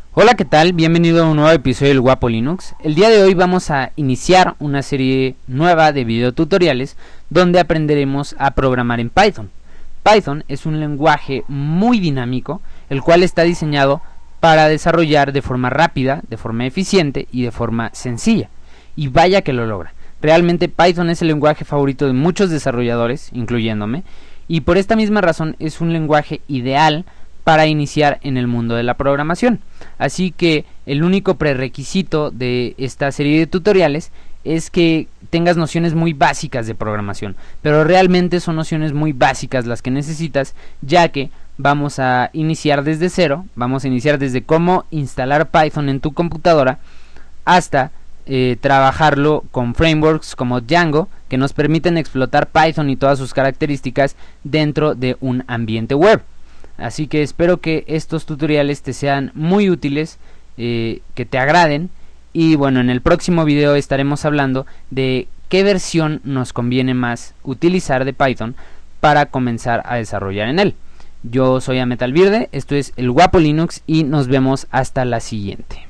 Hola, ¿qué tal? Bienvenido a un nuevo episodio del Guapo Linux. El día de hoy vamos a iniciar una serie nueva de videotutoriales donde aprenderemos a programar en Python. Python es un lenguaje muy dinámico, el cual está diseñado para desarrollar de forma rápida, de forma eficiente y de forma sencilla. Y vaya que lo logra. Realmente Python es el lenguaje favorito de muchos desarrolladores, incluyéndome, y por esta misma razón es un lenguaje ideal para iniciar en el mundo de la programación. Así que el único prerequisito de esta serie de tutoriales es que tengas nociones muy básicas de programación, pero realmente son nociones muy básicas las que necesitas, ya que vamos a iniciar desde cero, vamos a iniciar desde cómo instalar Python en tu computadora hasta trabajarlo con frameworks como Django, que nos permiten explotar Python y todas sus características dentro de un ambiente web. Así que espero que estos tutoriales te sean muy útiles, que te agraden. Y bueno, en el próximo video estaremos hablando de qué versión nos conviene más utilizar de Python para comenzar a desarrollar en él. Yo soy Ametalvirde, esto es el Guapo Linux y nos vemos hasta la siguiente.